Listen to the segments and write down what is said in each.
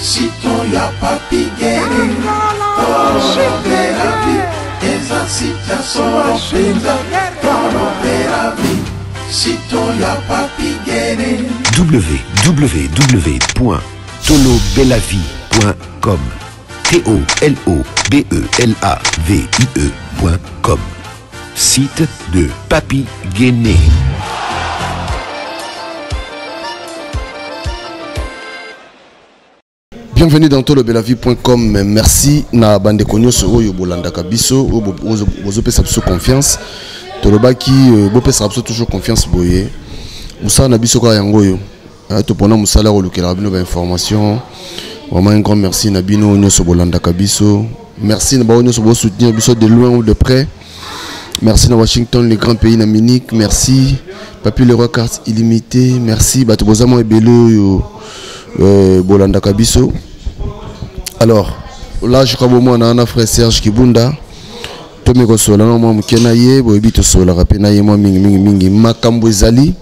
Cito ya papi gere Tolobe la vie Eza sita solo penza Tolobe la vie Cito ya papi gere www.tolobelavie.com TOLOBELAVIE.com Site de Papi Guéné. Bienvenue dans tolobelavie.com. Merci na bande konyo so yo bolanda kabiso ozo pesa biso confiance. Tolobaki bo pesa biso toujours confiance boye. Musa na biso ka yango yo. To pona musala ko lukela bino ba information. Vraiment un grand merci na bino nyoso bolanda kabiso. Merci na ba nyoso bo soutenir biso de loin ou de près. Merci na Washington, les grands pays na Munich. Merci Papi le roi carte illimitée. Merci bato bozamo ebelo yo bolanda kabiso. Alors là je crois que moi on a frère Serge Kibunda Tomé Kosola non moi mukena ye boyebi to sola rapena ye moi mingi makambo ezali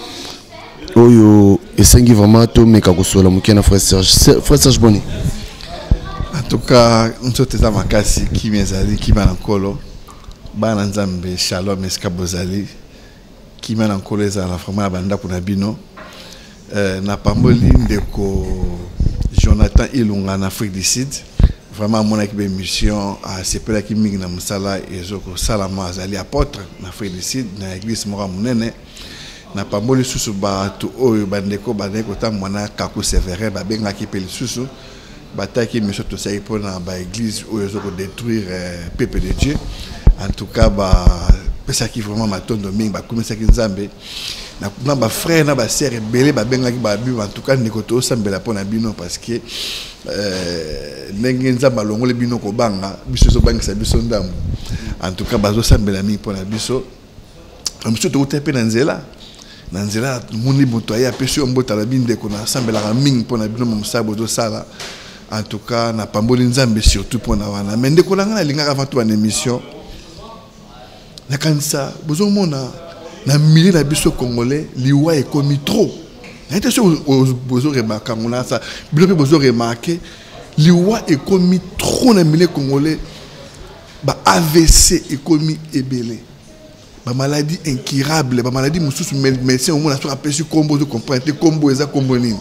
oyo esengi vraiment Tomé Kosola mukena frère Serge Boni. En tout cas on se teza makasi ki mezali ki banankolo bana nzambe shalom eskabozali ki banankolo ezala vraiment banda kuna bino na pamboli ndeko Jonathan Ilunga en Afrique du Sud. Vraiment, mon mission a sepelé qui ming na musala et zoko salama azali apôtre en Afrique du Sud na église mora munene na pamboli susu ba tu oyo bandeko ta mwana kaku sévère ba benga ki peli susu bataki mission to sai pour na ba église oyo zoko détruire peuple de Dieu. En tout cas ba pesa ki vraiment matondo ming ba komisa ki nzambe na ba frère na ba sœur belé ba benga ki ba bi en tout cas ndeko to sambela pona bino parce que ndenge nzamba longole bino ko banga biso zo bangisa biso ndambo en tout cas bazo sambela mi pona biso biso to tepe na nzela moni botoya apesi mbota la binde ko na sambela ka ming pona bino musabo do sala en tout cas na pamboli nzambe surtout pona wana mais ndeko langa na linga avant tout en émission na kanisa bozo mona na milieu na biso congolais liwa ekomi trop n'était sûr bozo remarquer on ça bilo bozo remarquer liwa ekomi trop na milieu congolais ba AVC ekomi ebele ba maladie incurable ba maladie mususu médecin on a sur aperçu combo de comprendre combo eza combo nini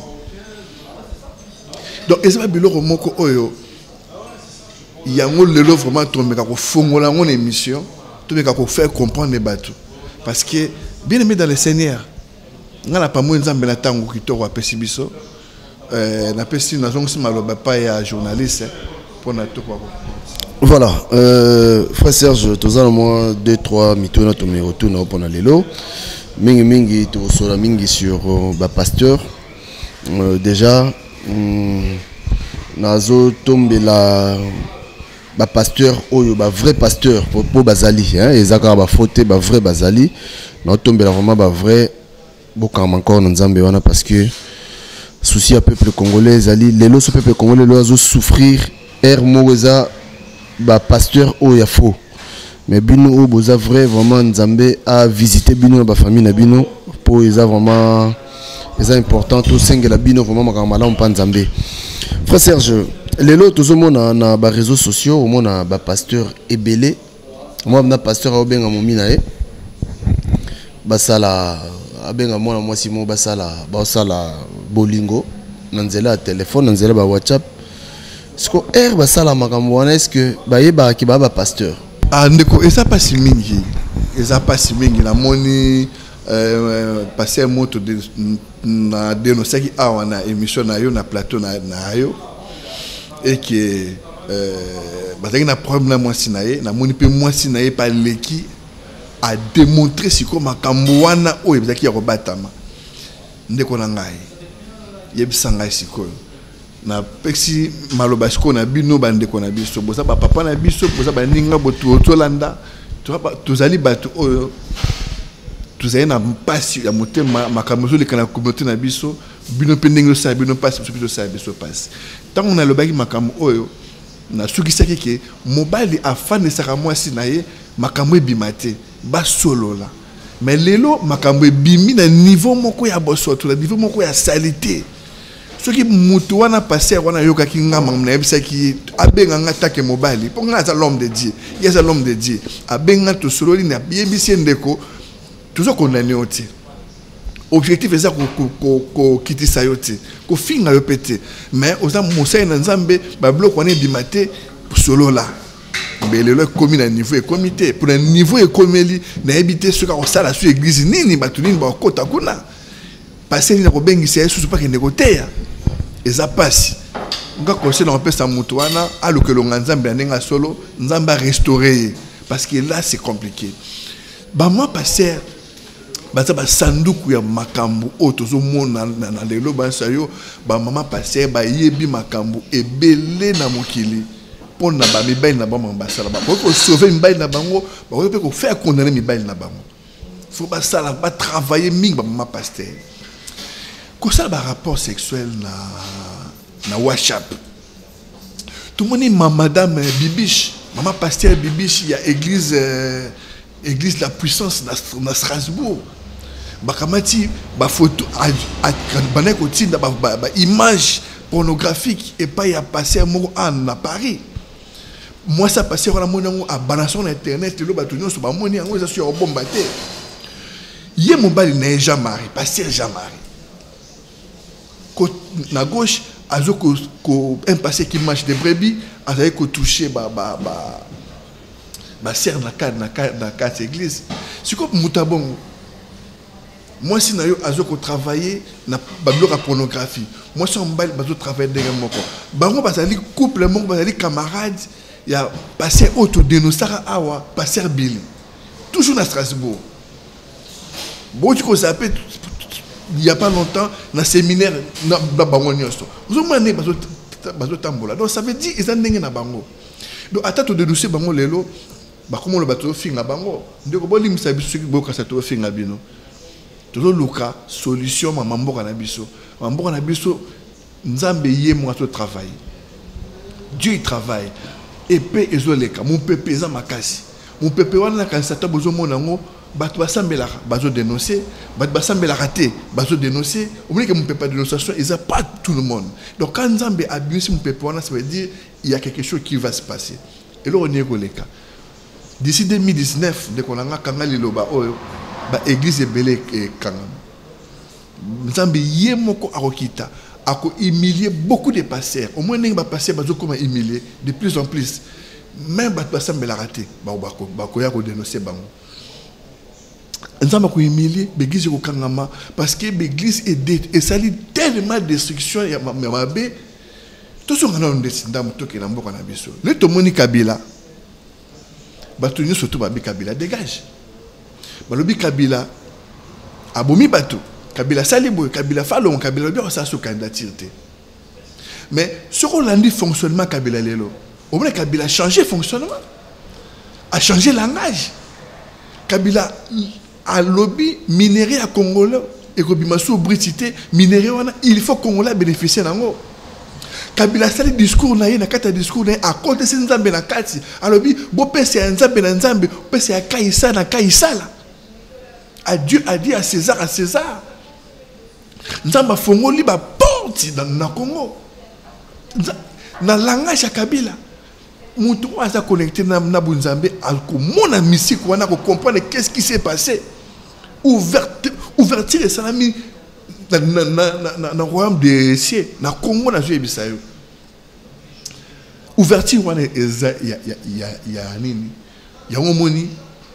donc eza bilo moko oyo yango lelo vraiment tomeka ko fongola mon émission tomeka ko faire comprendre les bateaux parce que bien aimé dans le Seigneur nga na pamo nzambe na tango kitoko apesi biso na pesi na zongi maloba pa ya journaliste pour na to kwa. Voilà frère Serge tozana moi 2-3 mitona to me retourna pour na lelo mingi to sola mingi sur ba pasteur déjà nazo tombela ba pasteur oyo ba vrai pasteur pour bazali hein ezaka ba faute ba vrai bazali na tombela vraiment ba vrai bokam encore na nzambe wana parce que souci à peuple congolais zali lelo ce peuple congolais lo azo souffrir moza ba pasteur oyo faux mais bino o boza vrai vraiment nzambe a visiter bino ba famille na bino pour eza vraiment important tout sengela bino vraiment makamala on pa nzambe. Frère Serge lelo tozomona na ba réseaux sociaux au mona ba pasteur ebele moi na pasteur obenga momina basala abenga mwana mwasi mo basala bolingo na nzela ya téléphone na nzela ba WhatsApp siko basala makambo wana est-ce que bayeba ki ba pasteur ndeko eza pasi mingi la moni passer moto de na dénoncer awa na émission na yo na plateau na yo et que bazaki na problème na mwasi na ye na moni pe mwasi na ye pa leki a démontrer si comme makambo wana oyo bazaki ya kobatama ndeko na ngai yebisa ngai sikoyo na pexi maloba siko na bino bandeko na biso boza ba papa na biso boza ba ninga botu tolanda tozali batu oyo tuzali na mpasi ya motema makambo zo lekana communauté na biso bino pe ndenge sa bino pasi biso sa biso pasi tango na lobaki makambo oyo na sukisaki ke mobali afane saka mwasi na ye makambo ebimate ba solola mais lelo makambo ebimi na niveau moko ya bosoto na niveau moko ya salité Ce qui moutouna passé on a yoka ki ngama mnebisa ki abenga ngata ke mobile pour ngata l'homme de Dieu il y a l'homme de Dieu abenga to sololi na biebisi ndeko toujours condamné oti objectif est ça ko kitisa yote ko finga yo pété mais oza mosai na nzambe ba bloc on est dimate solo là belelo komi na niveau et comité pour un niveau et komeli na habiter ce ka sala sur église nini batulini ba kota kuna passer na ko bengisa yesu pas que négoter eza pasi nga conseil na pesa mutu wana alukelo nzambe ndenga solo nzamba restaurer parce que là c'est compliqué ba moi passer baza ba sanduku ya makambu otozo mona na lelo ba sayo ba mama passer ba yebi makambu ebele na mokili pona ba mibali na ba mbasala ba ko sauver mibali na bango ba ko pe ko faire condamner mibali na bango faut ba sala ba travailler mingi ba mama pasteur ko ça ba rapport sexuel na WhatsApp tout le monde dit madame Bibiche maman pasteur Bibiche il y a église église la puissance na Strasbourg bakamati ba photo baneko tinda ba image pornographique et pas y a passé moko à Paris moi ça passé on a mon à banation internet le batunyo so ba moni yango ça sur bombarder yé mon bali na Jean-Marie pasteur Jean-Marie na gauche azoko ko un passé qui marche de brebis azay ko toucher ba serre na quatre église c'est comme mutabongo moi si na yo azoko travailler na ba bloc à pornographie moi si on bali bazo travailler derrière moko bango bazali couple moko bazali camarade ya passer auto dénoncer awa passer Billy toujours na Strasbourg bon tu ko zapper il y a pas longtemps dans séminaire na bango nyosto vous mané bazo tambola donc ça veut dire ils ont ndenge na bango donc atato de dossier bango lelo ba comment le bateau finga bango ndeko bo limisa biso ki boka sa to finga bino toujours luka solution mamamboka na biso mamboka na biso nzambe ye mo to travail Dieu il travaille épée ezoleka mon pépé za makasi mon pépé wana kan sata bozo monango bato basambela bazo dénoncer bato basambela raté bazo dénoncer on dit que mon pépé dénonciation ils a pas tout le monde donc quand nzambe abuse mon pépé wana ça veut dire il y a quelque chose qui va se passer et là on est goleka d'ici 2019 dès qu'on a kanga liloba oyo ba église ebele kanga nzambe yemoko akokita ako humilier beaucoup de pasteurs au moins ba passer bazo comme humilier de plus en plus même bato basambela raté ba ya ko dénoncer bango nzambe ko humilier l'église ko kangama parce que l'église est sali tellement destruction ya mabe to so ngana ndesinda mutoke na mboka na biso le to moni Kabila bato nyo surtout ba Kabila dégage balobi Kabila abomi bato Kabila salibo Kabila falon Kabila bien ça sous candidature mais ce qu'on a dit fonctionnement Kabila lelo au moins Kabila a changé fonctionnement a changé langage Kabila a lobby minerai à Congolais et que bimasu bricité minerai wana il faut Congolais bénéficier nango Kabila sali discours na ye na kata discours na à côté de nzambe na kati alobi bo pese ya nzambe na nzambe pese ya kaisa na kaisala à Dieu a dit à César nzamba fongoli ba porte na Congo na langage ya Kabila mutu aza connecté na bunzambe akomona mystique wana ko comprendre qu'est-ce qui s'est passé ouverture et salami na royaume de cieux na Congo na jeu bisayo ouverture wana ya nini ya omoni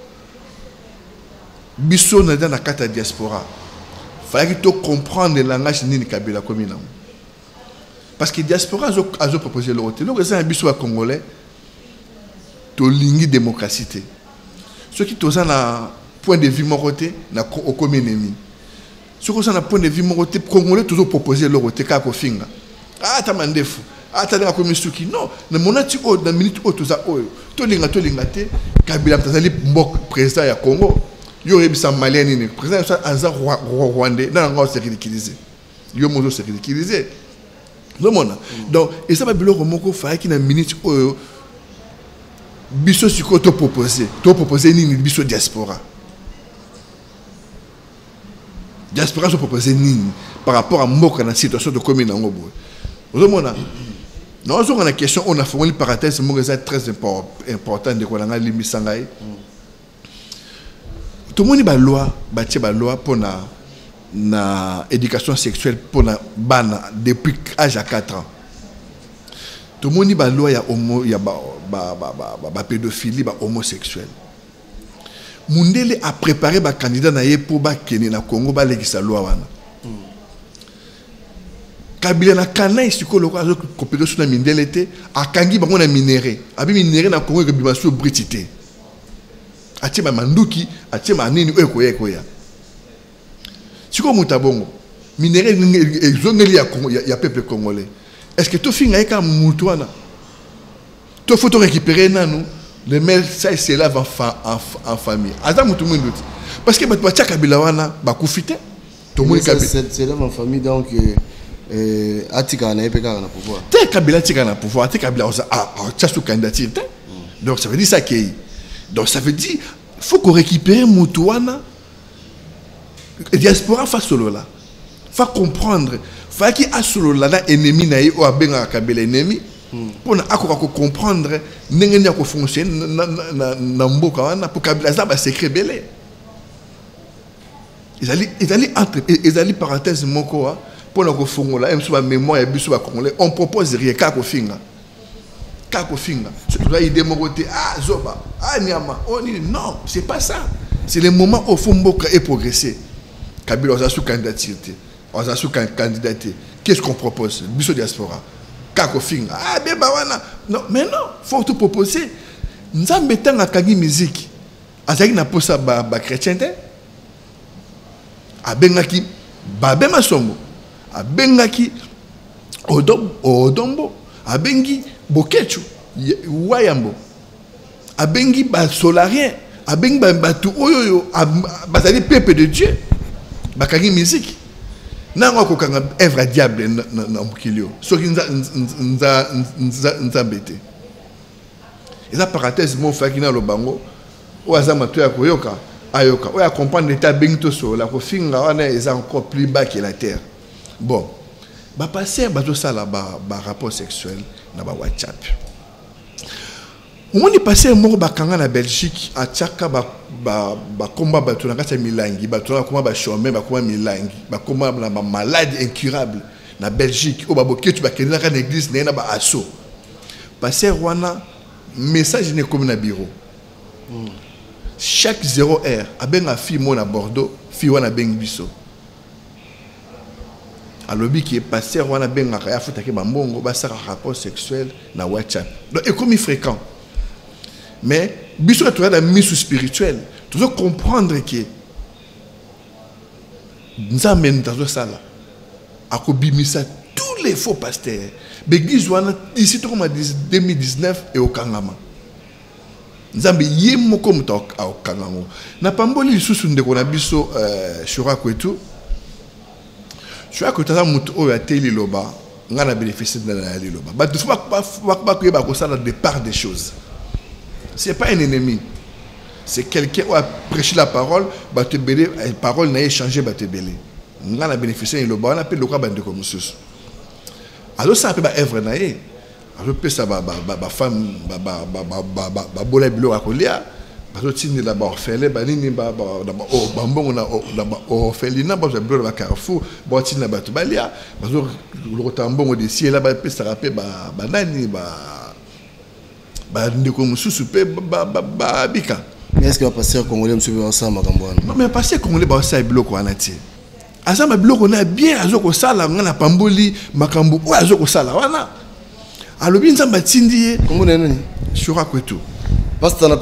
biso na dans la carte diaspora fallait que tu comprendre le langage nini Kabila comme non parce que diaspora a proposé le hôtel donc c'est un biso à congolais to lingi démocratie ceux qui toza na point de vue moroté na au communemi ceux qui sont na point de vue moroté congolais toujours proposer le hôtel ka ko finga ta mandefu ta na ko misuki non na monati o na minute o toza oyo to linga te Kabila tazali mbok président ya Congo yo rebisa malien ni président ça aza rwandais na nga se ridiculiser yo mozo se ridiculiser non mona donc et ça va biloko moko fa ki na minute oyo biso siko to proposer nini biso diaspora so proposer nini par rapport à mboka na situation de commune en Obo. Vous avez non, on a une question, on a fait une parenthèse, c'est très important de qu'on a l'imisangai. Tout le monde a une loi pour la éducation sexuelle pour la bana depuis l'âge à 4 ans. Tout le monde a une loi, il y a pédophilie, homosexuel. Mundele a préparé un candidat pour Kenya na Congo, ba legi sa loi. Kabila na kana isiko loko azo compétition na mindele te akangi bango na minéré abi minéré na Congo ke bimaso britité atie ba manduki atie ma nini eko ya siko mutabongo minéré ezongeli ya Congo ya peuple congolais est-ce que to finga eka mutu wana to faut récupérer nanu le mail ça c'est là en famille aza mutu munduti parce que ba tia kabila wana ba kufite to moni kabila c'est là en famille donc Atika na pouvoir. T'es Kabila Tika na pouvoir, t'es Kabila sous candidature. Donc ça veut dire ça qui donc ça veut dire faut qu'on récupère Moutouana. La diaspora face solo là. Faut comprendre, faut qu'il a solo là ennemi na ou abenga Kabila ennemi pour na akoko comprendre ndenge ko fonctionner na mboka wana pour Kabila ça ba secret belé. Ils allaient parenthèse moko pour nous faire même sur la mémoire et sur la Congolais, on propose rien qu'à Kofinga. Tu dois y démorer, ah, Zoba, ah, Niama, non, c'est pas ça. C'est le moment où Fumboka est progressé. Kabila, on a sous candidature, on a sous candidature. Qu'est-ce qu'on propose? Biso diaspora. Kakofinga, ah, ben, non, mais non, faut tout proposer. Nous avons mis en Kagi musique. Azaki n'a pas ça, chrétien, Abengaki, Babema Sombo. Abengaki Odombo, Abengi Bokechu, Wayambo, Abengi Solarien, Abengi Batu Oyoyo, Bazali Pepe de Dieu, Bakagi musique. N'a pas qu'un œuvre diable dans Mukilio. Ce qui nous a embêté. Et la parenthèse, mon frère qui n'a le bango, ou Azamatou Akoyoka, Ayoka, ou à comprendre l'état Bengtoso, la Kofinga, on est encore plus bas que la terre. Bon, bah passer bateau ça là rapport sexuel na ba WhatsApp. On est passé un mot bakanga na Belgique à Tchaka ba combat bateau na kata milangi bateau na combat ba chômé ba combat milangi ba combat na maladie incurable na Belgique au baboke tu ba kena na église na ba asso. Passer wana message ne comme na bureau. Chaque 0 heure abenga fi mo na Bordeaux fi wana beng biso. Alors, qui est passé, on a bien un rapport sexuel dans WhatsApp. Donc, et comme il est fréquent. Mais, il y a une mise spirituelle. Tu dois comprendre que nous avons dans ça là. À Kobimisa, tous les faux pasteurs. L'église, ici, comme 2019 et au Kangama. Nous avons yémo comme au Kangama. N'a pas mboli sous une de Konabiso, Churaku et tout. Je suis à côté de la télé loba, on a bénéficié de la loba. Mais il ne faut pas que ça de part des choses. Ce n'est pas un ennemi. C'est quelqu'un qui a prêché la parole, la parole n'a échangé, on a bénéficié de la loba, on a appelé le cas de comme ça. Alors ça peut être œuvre naïe. Alors peut ça femme bola bilo akolia. Bazotini la orphelin banini bambongo na orphelinat bazo blo ba carrefour botini na bato balia bazo lotambongo de ciel là ba pesa rapé banani ba ndeko mususu pe bika. Mais est-ce que va passer au Congolais monsieur ensemble makambo? Non mais passer Congolais ba ça biloko anati. Azama biloko na bien azoko sala ngana pamboli makambo o azoko sala wana. Alobi nzamba tindi Congo na nani? Shura kwetu. Parce que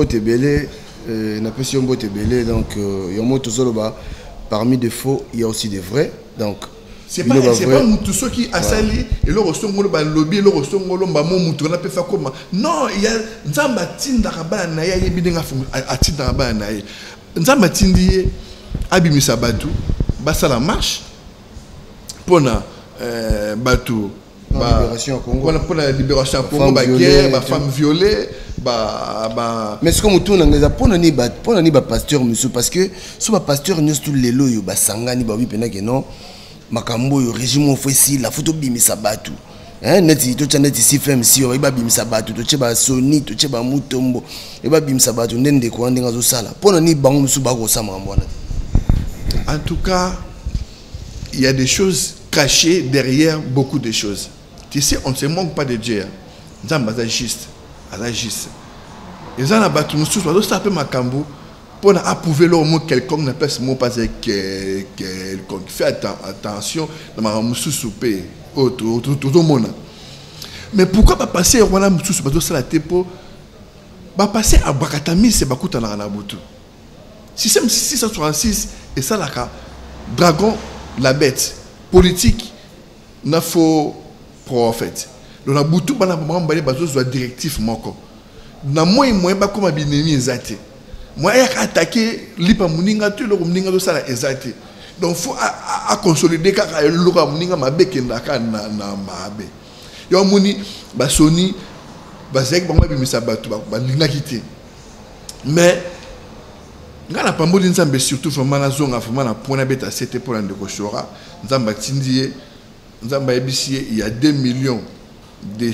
donc il y a moins tout seul parmi des faux il y a aussi des vrais donc c'est pas tout ceux qui a sali et le ressongolo ba lobby le ressongolo ba mo mutu na pe fa comment non il y a nzamba tinda rabana na ya yebidenga atinda rabana na nzamba tindi abimisa batu basala marche pona batu libération Congo pour la libération Congo ba guerre ba femme violée mais ce que nous tourne pour ni pasteur monsieur parce que sur pasteur nous tous les lois ba sangani ba oui pena que non makambo yo régime ofesi la photo bimisa batu neti to chaneti si fm si yo iba bimisa batu to cheba Sony to cheba Mutombo iba bimisa batu ndende ko ndinga zo sala pona ni bango musu ba ko sama mbona. En tout cas, il y a des choses cachées derrière beaucoup de choses. Tu sais, on ne se manque pas de Dieu. Nous sommes juste. Et ça, on a battu nous tous. On a peu makambo pour approuver le mot quelconque n'a pas ce mot parce que quelconque. Fais attention dans ma moussou soupé tout le monde. Mais pourquoi pas passer au Rwanda moussou soupé ça la tepo? Pas passer à Bakatami c'est Bakuta na Nabutu. Système 666 et ça là dragon la bête politique n'a faux prophète. Le Nabutu bana bambalé bazo soit directif moko. Na moi ba comme binemi ezate. Moi ya attaquer lipa muninga tu le muninga do sala ezate. Donc faut à consolider kaka le muninga mabe kendaka na mabe. Yo muni ba Sony ba zek bango bimisa batu ba linga kité. Mais ngana pamboli nzambe surtout vraiment na zonga vraiment na pona beta c'était pour ndeko shora nzamba tindie nzamba ebisiye il y a 2 millions de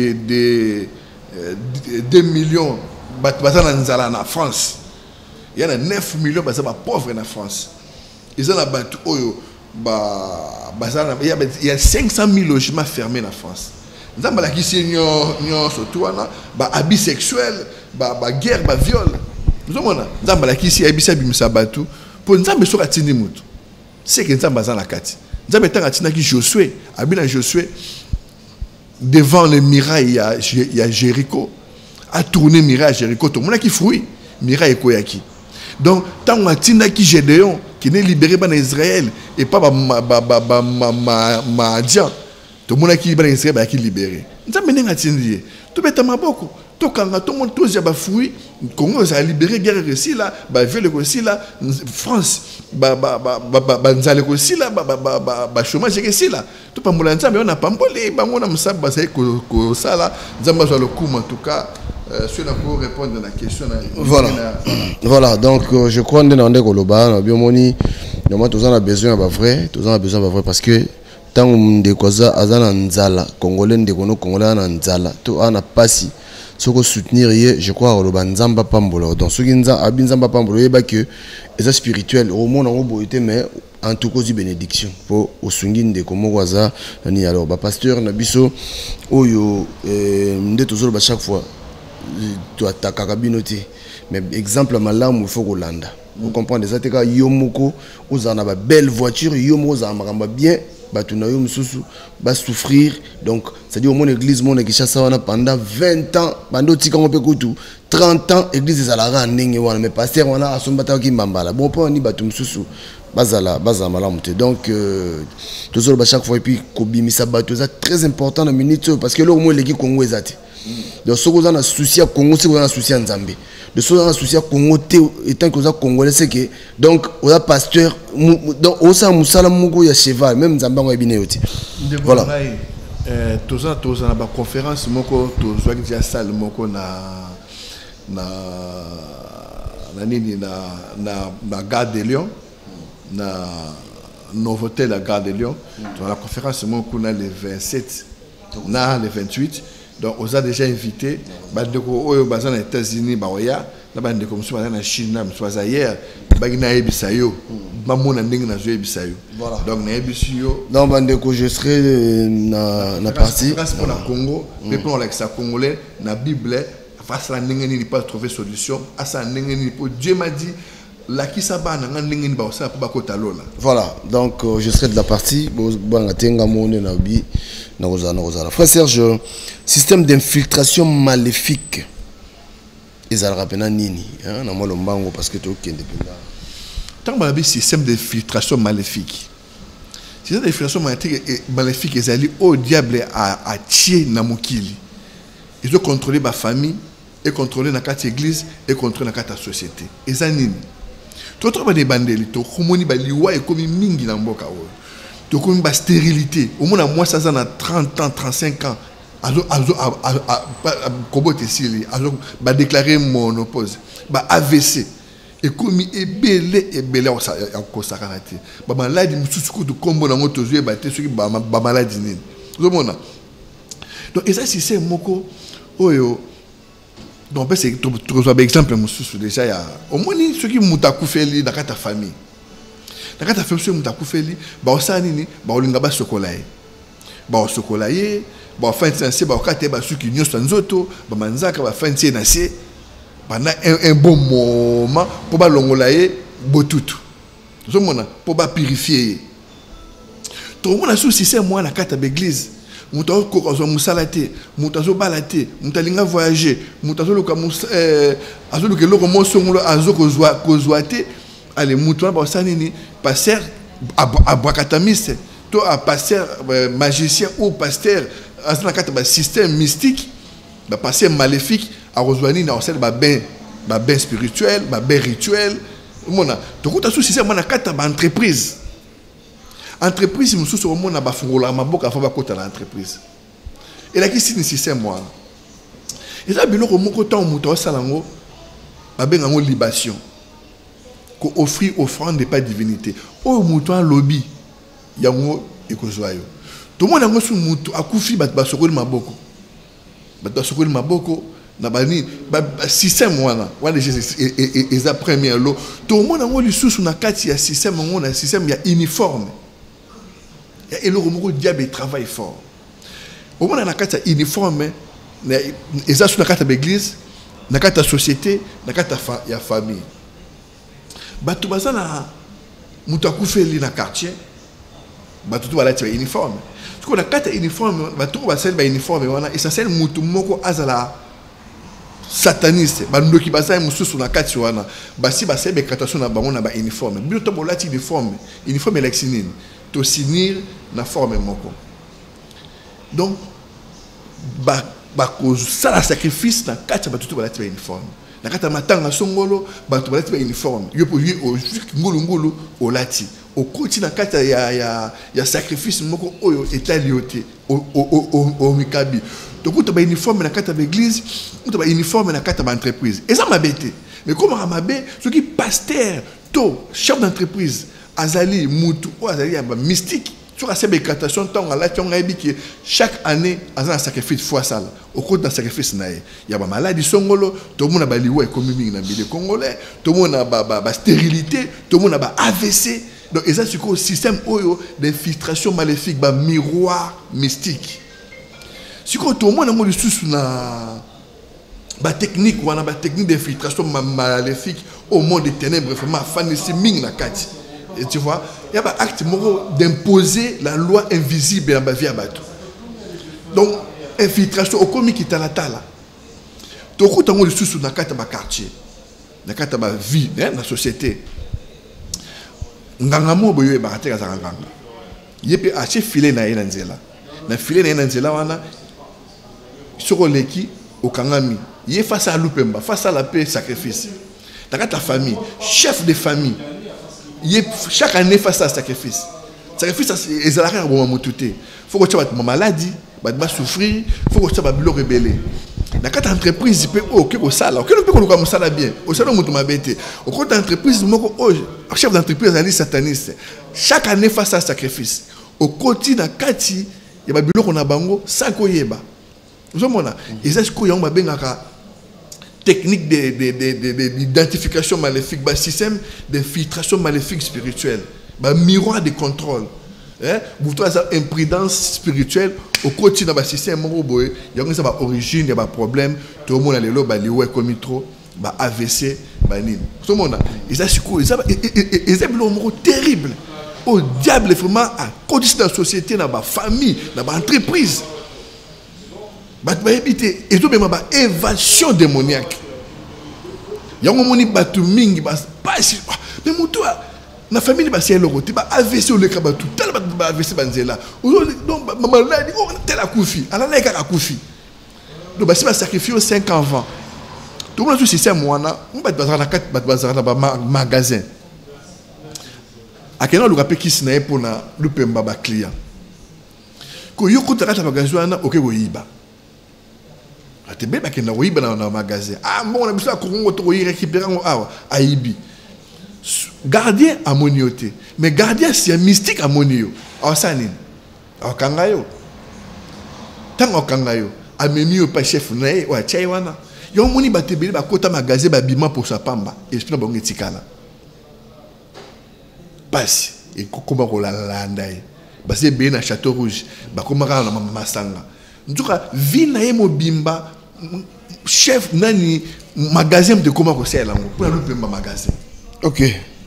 2 millions bazana nzala na France il y a 9 millions bazaba pauvres na France ils ont la batu oyo bazana il y a 500 000 logements fermés en France nzamba la kisi nyo surtout na abus sexuels guerre viol. Nous avons dit que pour nous soka tindi mutu c'est que nous avons la kati nous avons dit Josué devant le mirail il y a Jéricho a tourné mirail à Jéricho tout le monde qui fruit mirail koyaki donc tant on a tinaki Gédéon qui n'est libéré par Israël et pas Madian tout le monde qui est Israël qui libéré nous avons dit tout bête maboko tout le monde tous ya ba fruit Congo a libéré guerre aussi là ba viol aussi là France nzale aussi là chômage aussi là tout pas moula nzambe on a pamboli bango na musaba ba ko sala nzamba zo le coup en tout cas sur la pour répondre à la question voilà donc je crois ndende koloba na biomoni normalement tous on a besoin ba vrai parce que tant de koza azana nzala congolais ndeko congolais na nzala to ana pasi soko soutenir je crois au banzamba pambolo donc ce qui nza abinzamba pambolo yeba que est spirituel au monde en boité mais en tout cas bénédiction pour osungi ndeko mokwaza ni alors ba pasteur na biso oyo nde toujours ba chaque fois tu attaques kabinoté mais exemple malamu il faut kolanda vous comprenez ça te ka yomoko ozana ba belle voiture yomo za makamba bien batuna yo mususu ba souffrir donc c'est à dire mon église mon Kinshasa wana pendant 20 ans bando tika ngope kutu 30 ans église ezalaka ndenge wana mais pasteur wana asombata ki mbambala bon pas ni batu mususu bazala malamu te donc toujours ba chaque fois et puis kobimisa batu c'est très important na minute parce que là au moins l'équipe Congo ezate donc ce qu'on a un souci à Congo c'est qu'on a un souci à Nzambe de ce qu'on a un souci à Congo étant que ça congolais c'est que donc on a pasteur donc on a musala mugo ya cheval même Nzambe on a bien yote voilà tous on a ba conférence moko tous soit que ya salle moko na nini na Gare de Lyon na Novotel la Gare de Lyon dans la conférence moko na le 27 na le 28. Donc, on a déjà invité, aux États-Unis, na bande comme ça na Chine na mswaza hier bagina ebisayo mamona ndenge na zo ebisayo donc na ebisiyo donc bande ko je serai na partie pour la Congo mais pour l'ex congolais na Bible face la ndenge ni pas trouver solution à ça ndenge ni pour Dieu m'a dit la kisaba na ndenge ni ba ça pour bakota lola. Voilà, donc je serai de la partie banga tenga mone na bi na kozana. Frère Serge, système d'infiltration maléfique ezalaka pena nini hein na molo mbango parce que to kende pena tant ba bi système d'infiltration maléfique. Système d'infiltration maléfique ezali au diable a tier na mokili. Ils ont contrôlé ma famille et contrôlé na carte église et contrôlé na carte société. Ezanini tout trop de bandeli to komoni ba liwa e komi mingi na mboka o to komi ba stérilité au moins moi ça na 30 ans 35 ans azo kobote sili azo ba déclarer monopause ba AVC et comme ebele en sakarate ba maladie mususu de combo na moto jouer ba te soki ba maladie nini ozomona donc et ça si c'est moko oyo donc c'est tu as exemple mususu déjà ya au moins soki mutakufeli na kata famille na kata famille soki mutakufeli ba osani nini ba olinga ba sokolaye ba sokolaye ba fin de ba okate ba suki nyoso nzoto ba manzaka ba fin de na se pendant un bon moment pour ba longolaye botutu zomona pour ba purifier to mona sou si c'est moi na kata l'église muto ko zo musalate muto zo balate mutalinga voyager muto zo loka azo loka loko mosongo azo ko zoate ale muto ba sanini pasteur abracatamis to a pasteur magicien ou pasteur azana kata ba système mystique ba pasteur maléfique a rejoindre dans celle ba ben spirituel ba ben rituel mona to ko ta sou si c'est moi na kata ba entreprise mususu omona ba fungola maboka fa ba kota na entreprise et la qui signe système moi et ça biloko moko temps muto salango ba benga ngo libation ko offrir offrande pas divinité o muto en lobby yango ekozwayo to mona ngo su muto akufi bat ba sokoli maboko na bani ba système wana eza premier lot to mona ngo lisusu na kati ya système ngo na système ya uniforme et le remoko diable travaille fort au moins na kata uniforme et ça sur la carte d'église na kata société na kata ya famille batu bazana mutakufeli na quartier batu to bala tiba uniforme parce que na kata uniforme batu ba sel ba uniforme wana et ça c'est mutu moko azala sataniste bandoki bazai mususu na kati wana basi ba sebe katation na bango na ba uniforme biso to bolati uniforme lexinine to sinir na forme moko donc ko sala sacrifice na kati ba tutu balati ba uniforme na kati matanga songolo ba tutu balati ba uniforme yo po yi o ngulu o lati o koti na kati ya sacrifice moko oyo etaliote o mikabi donc to ba uniforme na kati ba église to ba uniforme na kati ba entreprise et ça m'abete mais comment amabe ce qui pasteur to chef d'entreprise azali mutu ou azali ya mystique sur la célébration tant la tion ngabi que chaque année azana sacrifice fois ça au cours de sacrifice nae ya ba maladie songolo to mona ba liwa économique na bile congolais to mona ba stérilité to mona ba AVC donc et ça c'est quoi système oyo d'infiltration maléfique ba miroir mystique si quoi to mona mo lisusu na ba technique wana ba technique d'infiltration maléfique au monde des ténèbres vraiment fanisi ming na kati. Et tu vois, il y a un acte d'imposer la loi invisible dans la vie à Batou. Donc, infiltration, au commis qui est à la tala. Tu as le sous dans le quartier, dans la vie, dans la société. Ngangamo boyo barate kazanganga. Yepe ache filé na enanzela. Na filé na enanzela wana soko leki okangami. Ye face à lupemba, face à la paix sacrifice. Dans ta famille, chef de famille. Chaque année face à sacrifice. Sacrifice c'est un bon moment tout est. Faut que tu aies une maladie, tu souffrir, faut que tu aies un bilo rebelle. Dans quatre entreprises, peut OK au salaire. OK le peut qu'on ça bien. Au salaire mutu mabete. Au compte entreprise moko chef d'entreprise ali sataniste. Chaque année face à sacrifice. Au quotidien kati ya ba bilo kona bango sans koyeba. Vous mona. Et ça ce ko yamba bengaka technique d'identification maléfique, système d'infiltration maléfique spirituelle, miroir de contrôle. Vous avez une imprudence spirituelle au quotidien du système, il y a une origine, il y a un problème, tout le monde a le lot, il y a comme trop, AVC, tout le monde a. Et ça, c'est terrible. Au diable, vraiment, à cause de la société, dans la famille, dans l'entreprise. Et tout même évasion démoniaque. Il y a un moment où mingi pas mais mutua na famille ba c'est le côté ba AVC le kabatu tel ba AVC banzela donc maladie on tel akufi ala na ka akufi donc ba c'est sacrifier 5 enfants tout le monde sur système wana on ba bazara na 4 bazara na magasin akena lu kapé kisi na pour na lupemba ba client ko yoko takata magasin wana okegoyiba ate beba kenda oyiba na magasin bon on a besoin ko ngo to récupérer ngo awa aibi gardien amonioté mais gardien c'est mystique amonio asanine akangayo tant akangayo amemio pa chef nae wa chaiwana yo moni batebeli bakota magasin babima pour sa pamba esprit na bango etikala passe et comment ko la landai basé be na Château Rouge bakoma ka na masanga ntuka vie na ye mobimba chef nani magasin de comment ko sela ngo pour le pemba magasin. OK.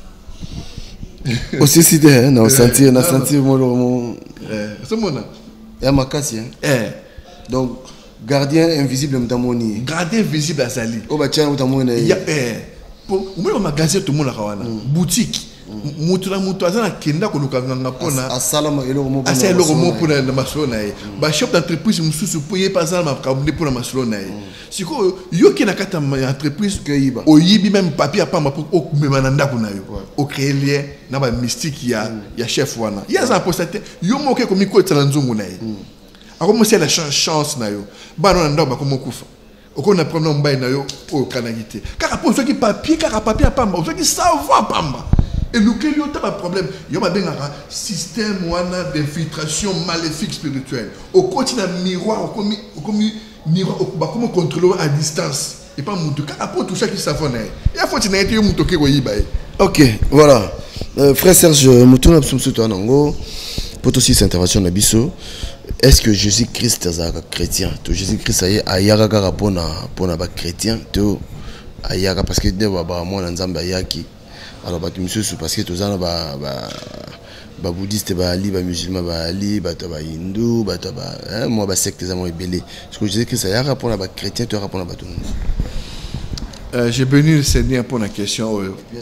Aussi c'était na sentir mon ce mona ya makasi donc gardien invisible mtamoni gardien invisible azali o ba tchana mtamoni ya pour au magasin tout le monde kawana boutique mutu azana kenda ko lukanga pona asalama eloko mo asa eloko mo pona na masolo na ye ba chef d'entreprise mususu pour ye pas ma kabune pona masolo na ye siko yo ki na kata entreprise que yiba o yibi même papier pa ma pour o memana ndako na yo o créer lien na ba mystique ya chef wana ya za postate yo mo ke ko mi ko tsala nzungu na ye ako c'est la chance na yo ba no ndako ba ko mo kufa oko na problème mbay na yo o kanagité kaka po so ki papier pamba so ki savoir pamba. Et nous qu'il y a un problème, il y a un système d'infiltration maléfique spirituelle. Au côté d'un miroir, comment contrôler à distance. Et pas mon tout cas, après tout ça qui s'affronte. Il faut que tu aies un toque au Ibaï. OK, voilà. Frère Serge, Moutouna Psumsuto Anango, pour aussi cette intervention Nabiso. Est-ce que Jésus-Christ est un chrétien? Jésus-Christ est un chrétien? Parce que moi, Nzamba alors monsieur parce que tous les bouddhistes bali ba musulmans bali ba hindou ba moi ba secte za moi belé parce que je dis que ça y a rapport à ba chrétien tu rapport à ba tout j'ai béni le Seigneur pour la question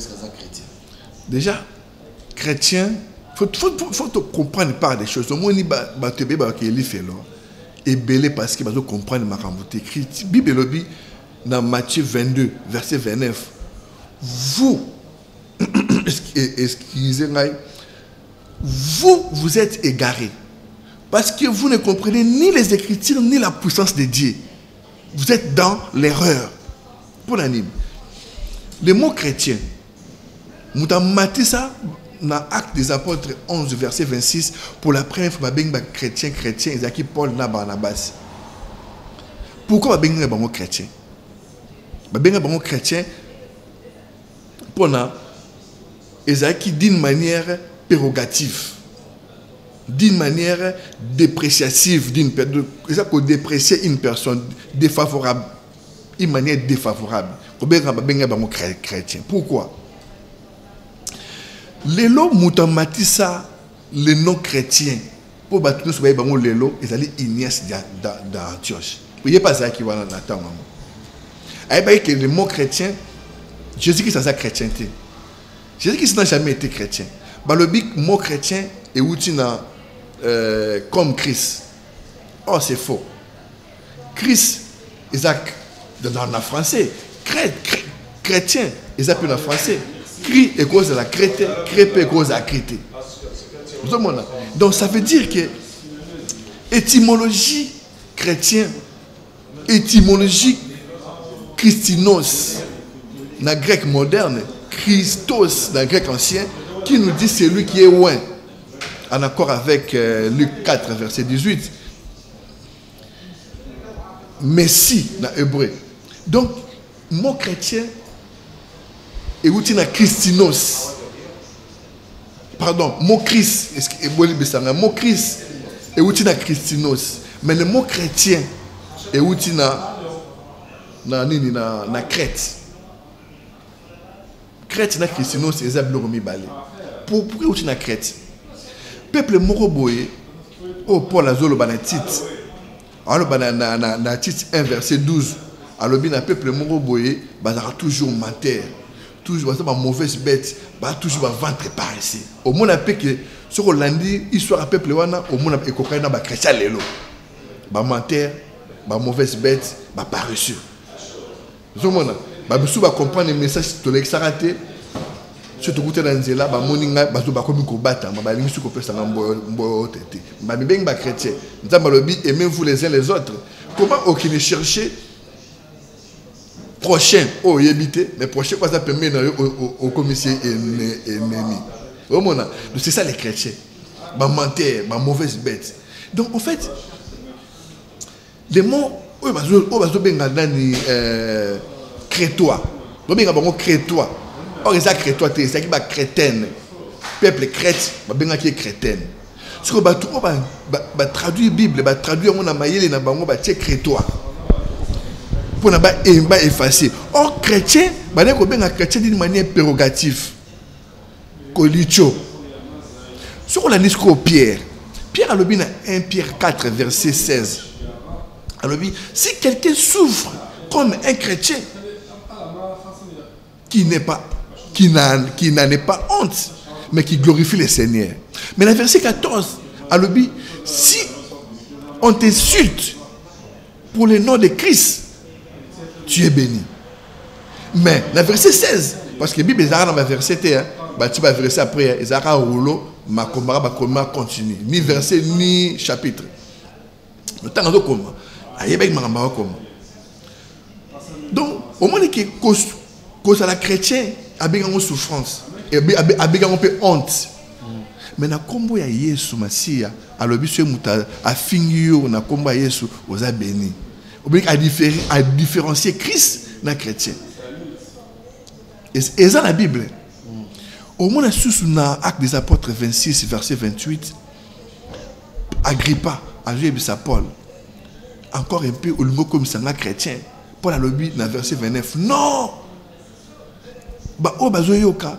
déjà chrétien faut comprendre par des choses au moins ni ba te be ba ke li fait là et belé parce que ba comprendre ma ramboté écrit Bible lobi dans Matthieu 22 verset 29 vous excusez-moi, vous êtes égarés parce que vous ne comprenez ni les Écritures ni la puissance de Dieu. Vous êtes dans l'erreur. Pour l'anime, le mot chrétien, nous avons maté ça dans Actes des Apôtres 11 verset 26 pour la première fois chrétien Isaac Paul na Barnabas. Pourquoi ben mot chrétien? Ben mot chrétien pour na Ezaki d'une manière prérogative, d'une manière dépréciative, pour déprécier une personne défavorable, une manière défavorable. Chrétien. Pourquoi? Les lots moutamatissa, les non chrétiens, pour battre nous, les lots, ils allaient Ignace d'Antioche. Vous voyez pas ça qui va dans l'attendre. Avec les mots chrétiens, Jésus-Christ a sa chrétienté. Jésus-Christ n'a jamais été chrétien. Le mot chrétien est outil comme Christ. Oh, c'est faux. Christ, Isaac, dans le français, chrétien, ils appellent en français. Christ est cause de la chrétien, crépé est cause de la chrétien. Donc ça veut dire que étymologie chrétien, étymologie christinos, dans le grec moderne, Christos dans le grec ancien, qui nous dit c'est lui qui est loin, en accord avec Luc 4, verset 18. Messie dans l'hébreu. Donc, mot chrétien est outil dans Christinos. Pardon, mot Christ, mot Christ est outil dans Christinos. Mais le mot chrétien est outil dans Crète. Crète na Christinos c'est ça blomi balé. Pourquoi outil na Crète? Peuple moroboye au Paul azolo banatit. Alors na titre 1 verset 12. Alors bien le peuple moroboye bazara toujours menteur. Toujours ça mauvaise bête, toujours ventre paresseux. Au monde appelle que sur Hollandi histoire peuple wana au monde appelle kokaina ba chrétien lelo. Ba menteur, ba mauvaise bête, ba paresseux. Zomona babisu ba comprendre le message to l'exaraté surtout côté dans nzela ba moninga bazo ba komi ko bata ba lingi ko pesa mbo tete ba beng ba chrétien nzamba lobi aimez-vous les uns les autres. Comment aucune chercher prochain oh yébité mais prochain quoi ça permet au commissaire ennemi. C'est ça les chrétiens, ma menteur, ma mauvaise bête. Donc en fait les mots crétois, crétois. Or ils ont crétois, c'est qui va crétaine, peuple crète, va qui est crétaine. Ce que va traduire Bible, va traduire mon amayele na bango va tirer crétois. Pour ne pas effacer. Or chrétien, va dire que chrétien d'une manière prérogative. Colicho. Ce qu'on a dit au Pierre a le 1 Pierre 4 verset 16. Alors si quelqu'un souffre comme un chrétien qui n'en est pas honte, mais qui glorifie le Seigneur. Mais le verset 14, alors si on t'insulte pour le nom de Christ, tu es béni. Mais le verset 16, parce que la Bible est dans le verset, tu vas verser après, ils ont rouleau, ma combat continue. Ni verset, ni chapitre. Le temps de comment. Donc, au moment que cause à la chrétien, a bien une souffrance, a bien une honte. Mais na kombo ya Yesu Masia, alobi se muta a finio na kombo ya Yesu aux a béni. Obligé à différencier Christ na chrétien. Et ça la Bible. Au moment sous na Actes des Apôtres 26 verset 28, Agrippa a joué sa Paul. Encore un peu au niveau comme ça na chrétien. Paul a lobby dans verset 29. Non. Ba o bazoyoka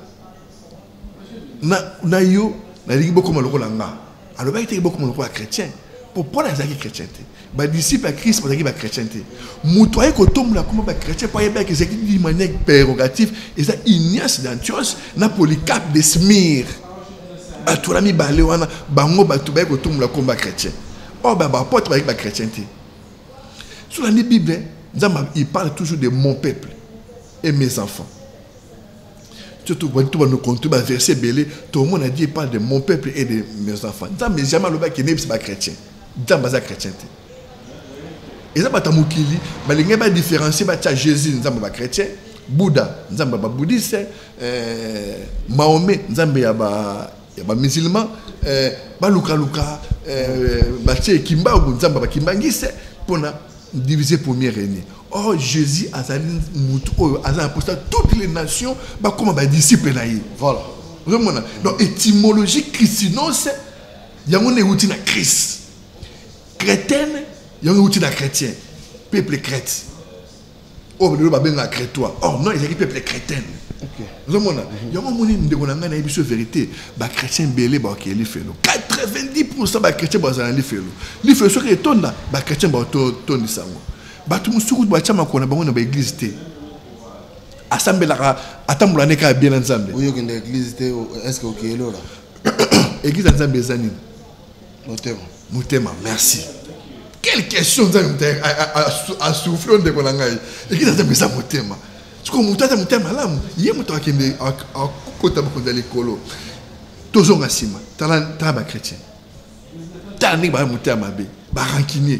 na yo na ligi beaucoup maloko langa. Alors ba été beaucoup maloko chrétien. Pour Paul a zaki chrétien. Ba disciple à Christ pour zaki ba chrétien. Mutoye ko tomula comme ba chrétien pas yeba que zaki d'une manière prérogative et ça Ignace d'Antioche na Polycarpe de Smyrne. A tout l'ami balé wana bango ba tuba ko tomula comme ba chrétien. Oh ba apôtre ba chrétien. Sur la Bible, il parle toujours de mon peuple et mes enfants. Surtout quand tu vas nous compter le verset belé, tout le monde a dit il parle de mon peuple et de mes enfants. Mais jamais le bac qui n'est pas chrétien. Dans la chrétienté. Et ça va t'amoukili, mais il n'y a pas de différence. Jésus, nous sommes chrétiens, Bouddha, nous sommes bouddhistes, Mahomet, nous sommes musulmans, Luka, Kimba, nous sommes Kimbangis, pour diviser première année. Oh, Jésus a imposé toutes les nations comme un disciple. Voilà. Donc, étymologie christinos, il y a un outil de Christ. Chrétienne, il y a un outil de chrétien. Peuple crête. Oh, il y a un crétois. Oh, non, il y a un peuple chrétien. Il y a un vérité. Les chrétiens belé, 90% des chrétiens sont les chrétiens qui sont les chrétiens qui batu musuku bachama kona bango na église té assemblée la atambula neka bien nzambe oyo kende église té est-ce que okelo là église nzambe ezani motema merci quelle question à souffler de konangai église nzambe za motema siko mutata motema lamu ye muto akende akota bakondali kolo tozonga sima tala ba chrétien tani ba motema be ba rancunier.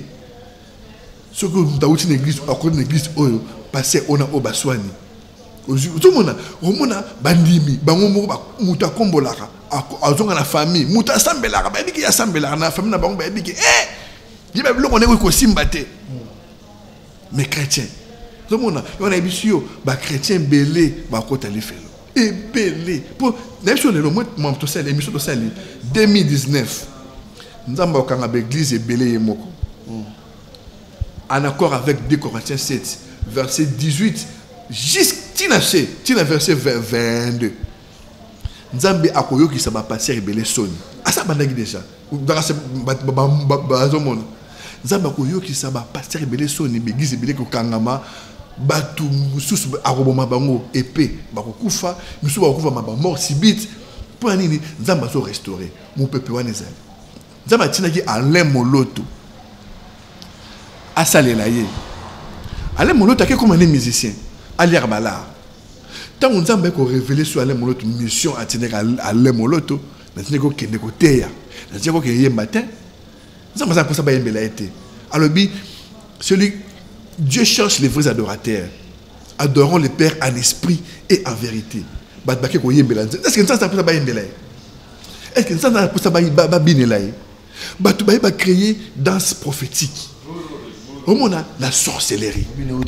Ce que nous avons une église, une église, passé on a Obaswani. Tout le monde, bandimi, bangomo, muta kombolara, azonga la famille, muta sambelara, bah dit qu'il y a sambelara, la famille n'a pas dit que, il y a même on est au simbate. Mais chrétien, tout le monde, on a bisio, bah chrétien belé, bah côté les fait. Et belé, pour l'émission de l'homme, moi tout ça, l'émission de ça, 2019, nous avons quand même l'église et belé et moko. En accord avec 2 Corinthiens 7, verset 18, jusqu'à verset 22. Nzambe akoyo qui s'aba passer rebelle son. Asa bandagi déjà. Nzambe akoyo qui s'aba passer rebelle son begize belé ko kangama batu mususu aroboma bango épée bakokufa mususu bakokufa maba mort subite pour nini Nzambe so restaurer mon peuple wanezali. Nzambe tinaki Alain Moloto. Asalela ye. Alain Moloto est comme un musicien. Ali Arbala. Tant qu'on a révélé sur Alain Moloto mission à tenir Alain Moloto, nous avons dit que côté, nous avons dit que matin, nous avons dit que ça va été. Alors celui Dieu cherche les vrais adorateurs. Adorons le Père en esprit et en vérité. Est-ce que ça peut être Est-ce que ça peut être créer danse prophétique? On a la sorcellerie.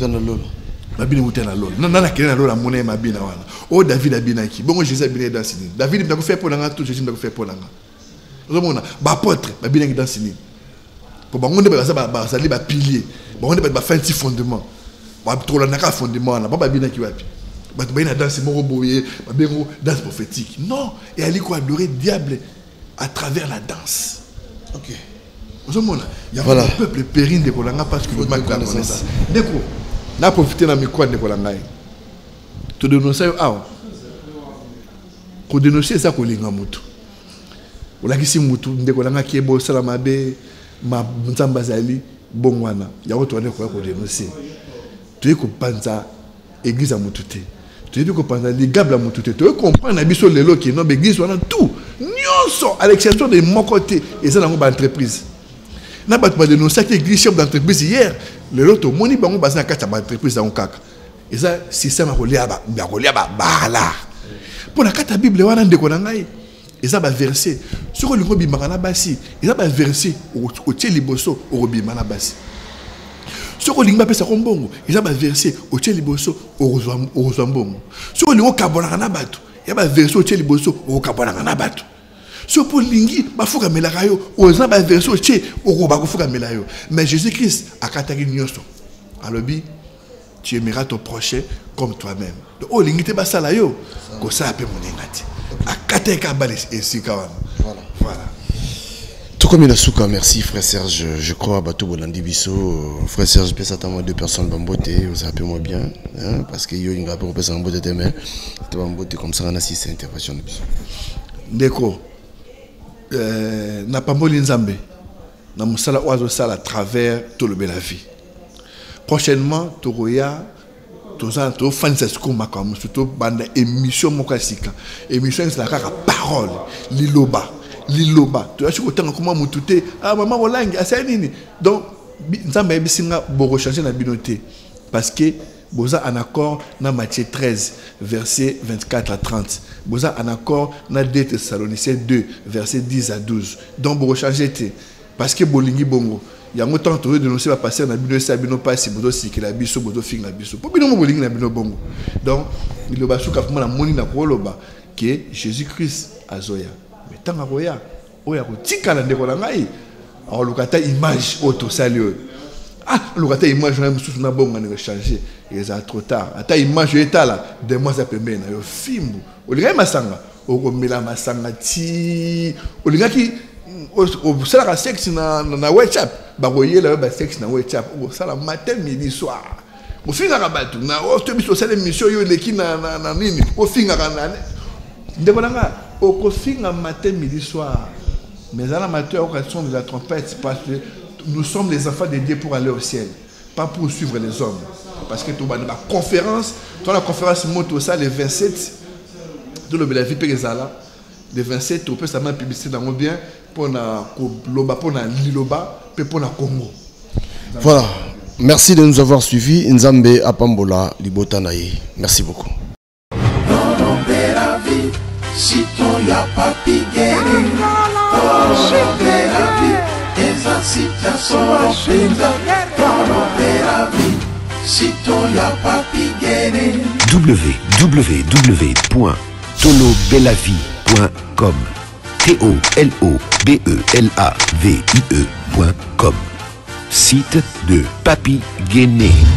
Oh, David a bien acquis. Bon, Jésus a bien dans ce David a fait pour l'anga, tout Jésus a fait pour l'anga. On a apôtre, a bien dans ce pour on ne pas pilier. Bon, on ne pas faire un petit fondement. Trop la naka fondement, on pas bien acquis. Danse danse prophétique. Non, et elle quoi adorer diable à travers la danse. Ok. Il y a un peuple périne de Kolanga parce que le mal connaît ça. D'accord. N'a profité dans mes coins de Kolanga. Tu dénonces ah. Ko dénoncer ça Kolinga mutu. Ola kisi mutu de Kolanga qui est beau salamabe ma nzambazali bongwana. Ya ko tourner ko dénoncer. Tu es ko panza église à mutute. Tu es ko panza ligable à mutute. Tu comprendre biso lelo qui non église wana tout. Nyonso à l'exception de mon côté et ça dans une entreprise. Na ba dénoncer que l'église chef d'entreprise hier le loto moni bango basé na kata ba entreprise dans kaka et ça système ko lia ba bala pour la kata bible wana ndeko na ngai et ça ba verset sur le ngobi makana basi et ça ba verset au tie liboso au bimana basi sur le ngba pesa kombongo et ça ba verset au tie liboso au rozambongo sur le ngokabona na bato ya ba verset au tie liboso au kabona na bato. Ce pour lingi, bafuka melayo, osant ba verso che, oko ba fuka melayo. Mais Jésus-Christ a kataki nyoso. Alobi, tu aimeras ton prochain comme toi-même. Donc oh lingi te basala yo, ko sa pe monengati. A kateka balis et sikawana. Voilà. Tout comme il a souka, merci frère Serge, je crois à Batou Bolandi Bisso. Frère Serge, je peux s'attendre à 2 personnes bamboté, vous appelez moi bien, hein, parce que yo il va pas repasser en botte de mais tu vas bamboté comme ça on assiste à intervention de Bisso. D'accord. Na pamboli nzambe na musala oazo sala à travers tout le la vie. Prochainement toroya toza to fansa skuma comme surtout banda émission mokasika émission c'est la parole liloba tu as chu kotanga comment mutute ah maman olangi asa nini donc nzambe bisinga boko changer na binoté parce que boza en accord dans Matthieu 13 verset 24 à 30. Boza en accord dans 2 Thessaloniciens 2 verset 10 à 12. Donc vous rechargez parce que bolingi bongo. Il y a autant de dénoncer va passer dans bino sa bino pas si bozo si la biso bozo fin la biso. Pour bino bolingi na bino bongo. Donc il le basu ka la moni na koloba que Jésus-Christ azoya. Mais tant aroya oya ko tikala ndeko na ngai. Alors lokata image auto salut. Ah, le gâteau image même sous na bongo na changer et ça trop tard. Ata image est là, de moi ça peut bien na yo film. O linga masanga, o ko mela masanga ti. O linga ki o sala sexe na WhatsApp, ba koyela ba sexe na WhatsApp, o sala matin midi soir. O finga ka batu na o to biso sala émission yo leki na nini, o finga ka na. Ndeko nanga, o ko finga matin midi soir. Mais à la matin occasion de la trompette parce que nous sommes les enfants de Dieu pour aller au ciel, pas pour suivre les hommes. Parce que tu as la conférence, la moto ça le 27, de la vie Pérezala, le 27, tu peux seulement publicité dans le bien pour la Liloba, pour la Congo. Voilà. Merci de nous avoir suivis. Nzambe Apambola Libotanaye. Merci beaucoup. www.tolobelavie.com TOLOBELAVIE.com Site de Papi Guéné.